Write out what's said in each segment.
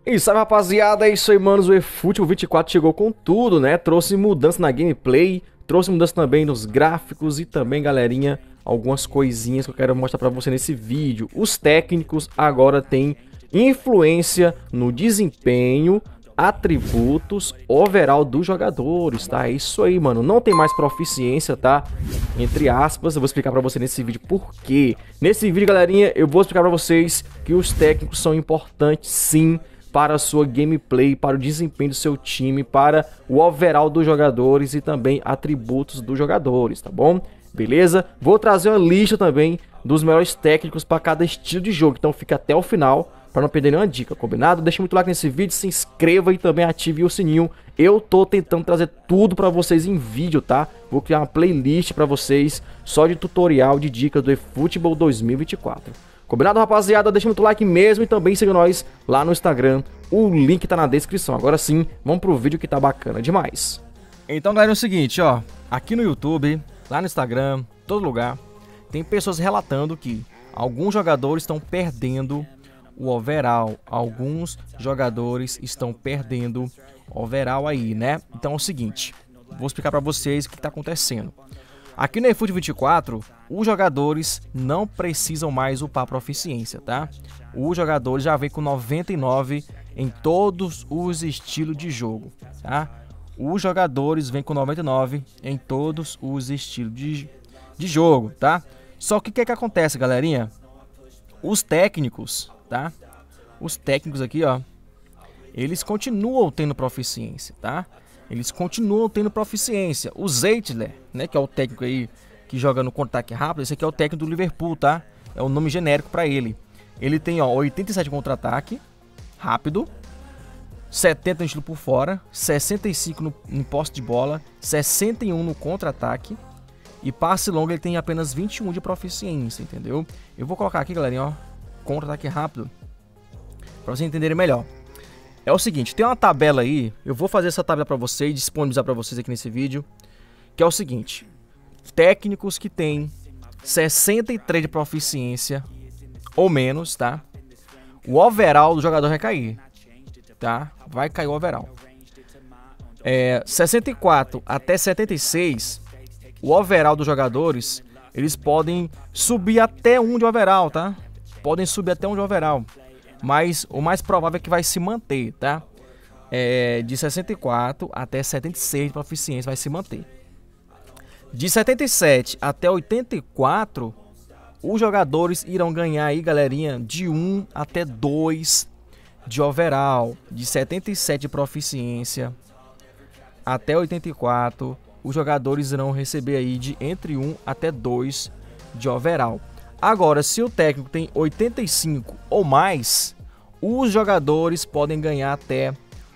E sabe, rapaziada, é isso aí, manos. O eFootball 24 chegou com tudo, né? Trouxe mudança na gameplay, trouxe mudança também nos gráficos e também, galerinha, algumas coisinhas que eu quero mostrar pra você nesse vídeo. Os técnicos agora têm influência no desempenho, atributos, overall dos jogadores, tá? É isso aí, mano. Não tem mais proficiência, tá? Entre aspas, eu vou explicar pra você nesse vídeo por quê. Nesse vídeo, galerinha, eu vou explicar pra vocês que os técnicos são importantes, sim, para a sua gameplay, para o desempenho do seu time, para o overall dos jogadores e também atributos dos jogadores, tá bom? Beleza? Vou trazer uma lista também dos melhores técnicos para cada estilo de jogo, então fica até o final para não perder nenhuma dica, combinado? Deixa muito like nesse vídeo, se inscreva e também ative o sininho. Eu tô tentando trazer tudo para vocês em vídeo, tá? Vou criar uma playlist para vocês só de tutorial de dicas do eFootball 2024. Combinado, rapaziada? Deixa muito like mesmo e também siga nós lá no Instagram. O link tá na descrição. Agora sim, vamos pro vídeo que tá bacana demais. Então, galera, é o seguinte, ó. Aqui no YouTube, lá no Instagram, todo lugar, tem pessoas relatando que alguns jogadores estão perdendo o overall. Alguns jogadores estão perdendo overall aí, né? Então é o seguinte, vou explicar pra vocês o que tá acontecendo. Aqui no eFootball 24, os jogadores não precisam mais upar proficiência, tá? Os jogadores já vem com 99 em todos os estilos de jogo, tá? Os jogadores vêm com 99 em todos os estilos de jogo, tá? Só que o que é que acontece, galerinha? Os técnicos, tá? Os técnicos aqui, ó, eles continuam tendo proficiência, tá? Eles continuam tendo proficiência. O Zeitler, né, que é o técnico aí que joga no contra-ataque rápido, esse aqui é o técnico do Liverpool, tá? É o nome genérico para ele. Ele tem, ó, 87 contra-ataque rápido, 70 no estilo por fora, 65 no posse de bola, 61 no contra-ataque e passe longo ele tem apenas 21 de proficiência, entendeu? Eu vou colocar aqui, galerinha, ó, contra-ataque rápido para vocês entenderem melhor. É o seguinte, tem uma tabela aí, eu vou fazer essa tabela para vocês, disponibilizar para vocês aqui nesse vídeo, que é o seguinte, técnicos que tem 63 de proficiência ou menos, tá? O overall do jogador vai cair, tá? Vai cair o overall. 64 até 76, o overall dos jogadores, eles podem subir até 1 de overall, tá? Podem subir até 1 de overall. Mas o mais provável é que vai se manter, tá? De 64 até 76 de proficiência vai se manter. De 77 até 84, os jogadores irão ganhar aí, galerinha, de 1 até 2 de overall. De 77 de proficiência até 84, os jogadores irão receber aí de entre 1 até 2 de overall. Agora, se o técnico tem 85 ou mais, os jogadores podem ganhar até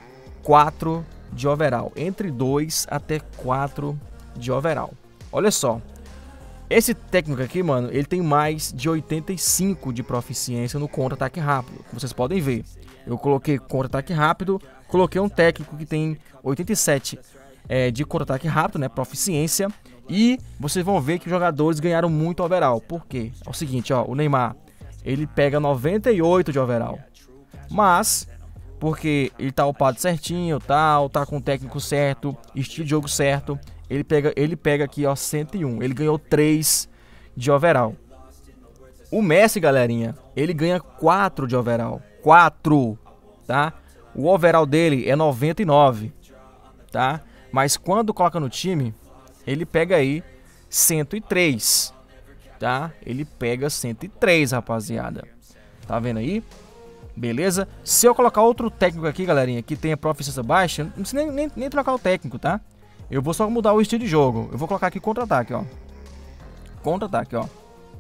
4 de overall. Entre 2 até 4 de overall. Olha só. Esse técnico aqui, mano, ele tem mais de 85 de proficiência no contra-ataque rápido. Como vocês podem ver. Eu coloquei contra-ataque rápido, coloquei um técnico que tem 87 de contra-ataque rápido, né? Proficiência. E vocês vão ver que os jogadores ganharam muito overall. Por quê? É o seguinte, ó, o Neymar, ele pega 98 de overall. Mas, porque ele tá upado certinho, tal, tá com o técnico certo, estilo de jogo certo, ele pega aqui, ó, 101. Ele ganhou 3 de overall. O Messi, galerinha, ele ganha 4 de overall. 4, tá? O overall dele é 99, tá? Mas quando coloca no time, ele pega aí 103, tá? Ele pega 103, rapaziada. Tá vendo aí? Beleza? Se eu colocar outro técnico aqui, galerinha, que tenha proficiência baixa, não precisa nem trocar o técnico, tá? Eu vou só mudar o estilo de jogo. Eu vou colocar aqui contra-ataque, ó. Contra-ataque, ó.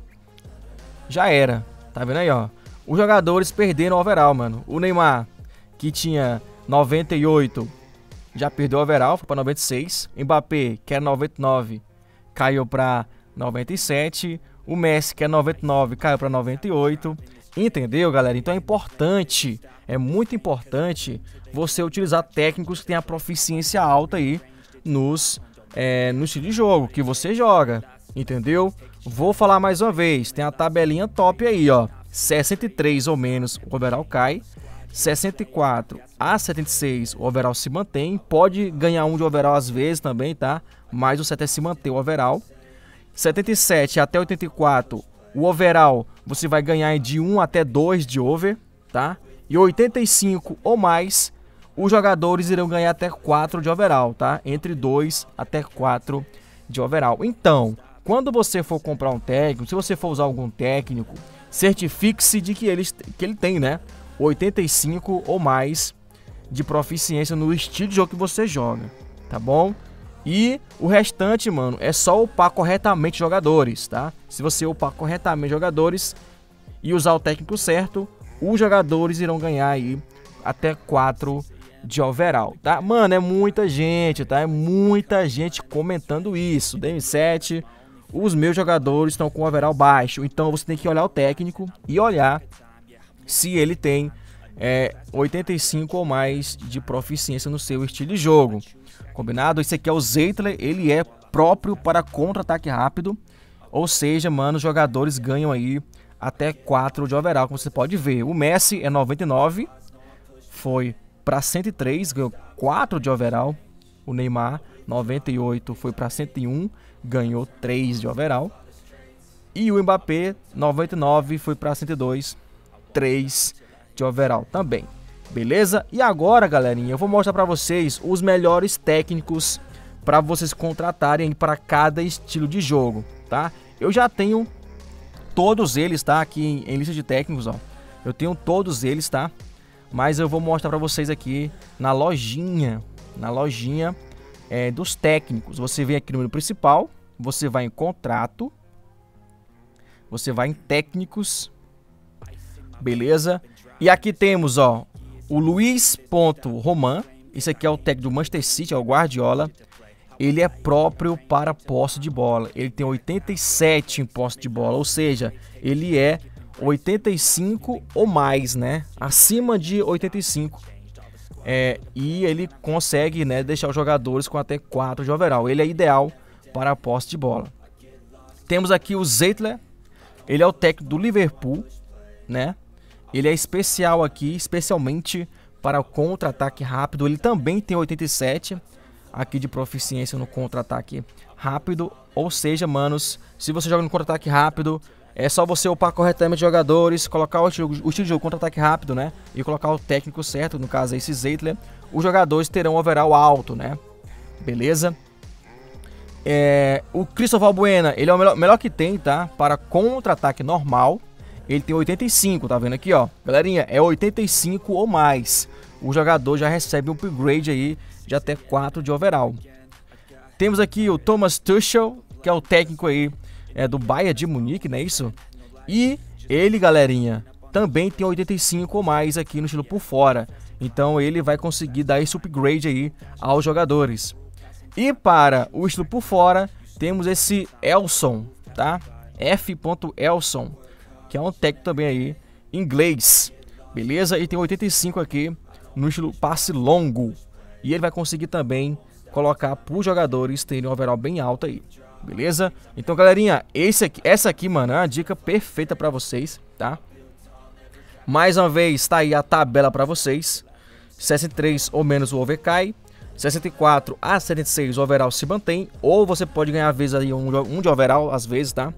Já era. Tá vendo aí, ó? Os jogadores perderam o overall, mano. O Neymar, que tinha 98, já perdeu o overall, foi pra 96. Mbappé, que era 99, caiu pra 97. O Messi, que é 99, caiu pra 98. Entendeu, galera? Então é importante, é muito importante você utilizar técnicos que tenham a proficiência alta aí no estilo de jogo que você joga, entendeu? Vou falar mais uma vez, tem a tabelinha top aí, ó. 63 ou menos, o overall cai. 64 a 76 o overall se mantém, pode ganhar um de overall às vezes também, tá? Mas o certo é se manter o overall. 77 até 84 o overall você vai ganhar de 1 até 2 de over, tá? E 85 ou mais os jogadores irão ganhar até 4 de overall, tá? Entre 2 até 4 de overall. Então, quando você for comprar um técnico, se você for usar algum técnico, certifique-se de que ele tem, né, 85 ou mais de proficiência no estilo de jogo que você joga, tá bom? E o restante, mano, é só upar corretamente jogadores, tá? Se você upar corretamente jogadores e usar o técnico certo, os jogadores irão ganhar aí até 4 de overall, tá? Mano, é muita gente, tá? É muita gente comentando isso. DM7, os meus jogadores estão com overall baixo, então você tem que olhar o técnico e olhar se ele tem 85 ou mais de proficiência no seu estilo de jogo. Combinado? Esse aqui é o Zeitler, ele é próprio para contra-ataque rápido, ou seja, mano, os jogadores ganham aí até 4 de overall, como você pode ver. O Messi é 99, foi para 103, ganhou 4 de overall. O Neymar, 98, foi para 101, ganhou 3 de overall. E o Mbappé, 99, foi para 102, 3 de overall também. Beleza? E agora, galerinha, eu vou mostrar para vocês os melhores técnicos para vocês contratarem para cada estilo de jogo, tá? Eu já tenho todos eles, tá? Aqui em lista de técnicos, ó. Eu tenho todos eles, tá? Mas eu vou mostrar para vocês aqui na lojinha dos técnicos. Você vem aqui no menu principal, você vai em contrato, você vai em técnicos, beleza? E aqui temos, ó, o Luiz Roman. Esse aqui é o técnico do Manchester City, é o Guardiola. Ele é próprio para posse de bola. Ele tem 87 em posse de bola, ou seja, ele é 85 ou mais, né? Acima de 85. E ele consegue, né, deixar os jogadores com até 4 de overall. Ele é ideal para a posse de bola. Temos aqui o Zeitler. Ele é o técnico do Liverpool, né? Ele é especial aqui, especialmente para o contra-ataque rápido. Ele também tem 87 aqui de proficiência no contra-ataque rápido. Ou seja, manos, se você joga no contra-ataque rápido, é só você upar corretamente jogadores, colocar o estilo de jogo contra-ataque rápido, né? E colocar o técnico certo, no caso esse Zeitler. Os jogadores terão um overall alto, né? Beleza? O Cristóbal Buena, ele é o melhor que tem, tá? Para contra-ataque normal. Ele tem 85, tá vendo aqui, ó? Galerinha, é 85 ou mais. O jogador já recebe um upgrade aí de até 4 de overall. Temos aqui o Thomas Tuchel, que é o técnico aí do Bayern de Munique, não é isso? E ele, galerinha, também tem 85 ou mais aqui no estilo por fora. Então ele vai conseguir dar esse upgrade aí aos jogadores. E para o estilo por fora, temos esse Elson, tá? F. Elson, que é um técnico também aí, inglês, beleza? E tem 85 aqui no estilo passe longo. E ele vai conseguir também colocar para os jogadores terem um overall bem alto aí, beleza? Então, galerinha, essa aqui, mano, é uma dica perfeita para vocês, tá? Mais uma vez, tá aí a tabela para vocês. 63 ou menos o over cai. 64 a 76 o overall se mantém. Ou você pode ganhar às vezes aí um de overall, às vezes, tá?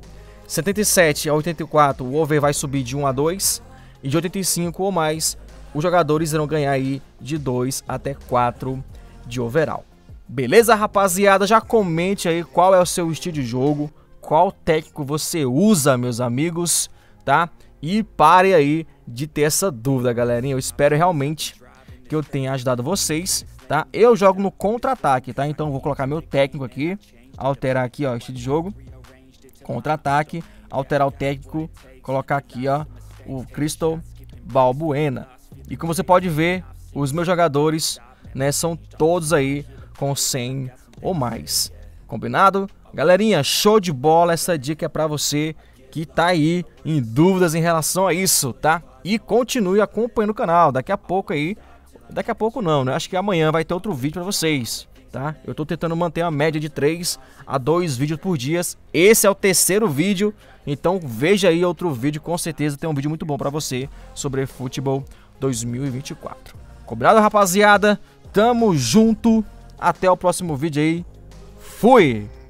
77 a 84 o over vai subir de 1 a 2. E de 85 ou mais, os jogadores irão ganhar aí de 2 até 4 de overall. Beleza, rapaziada? Já comente aí qual é o seu estilo de jogo, qual técnico você usa, meus amigos, tá? E pare aí de ter essa dúvida, galerinha. Eu espero realmente que eu tenha ajudado vocês, tá? Eu jogo no contra-ataque, tá? Então eu vou colocar meu técnico aqui, alterar aqui, ó, estilo de jogo, contra-ataque, alterar o técnico, colocar aqui, ó, o Cristóbal Buena. E como você pode ver, os meus jogadores, né, são todos aí com 100 ou mais. Combinado? Galerinha, show de bola. Essa dica é pra você que tá aí em dúvidas em relação a isso, tá? E continue acompanhando o canal. Daqui a pouco aí, daqui a pouco não, né? Acho que amanhã vai ter outro vídeo pra vocês, tá? Eu tô tentando manter uma média de 3 a 2 vídeos por dia. Esse é o terceiro vídeo, então veja aí outro vídeo, com certeza tem um vídeo muito bom pra você sobre futebol 2024. Cobrado, rapaziada? Tamo junto. Até o próximo vídeo aí. Fui!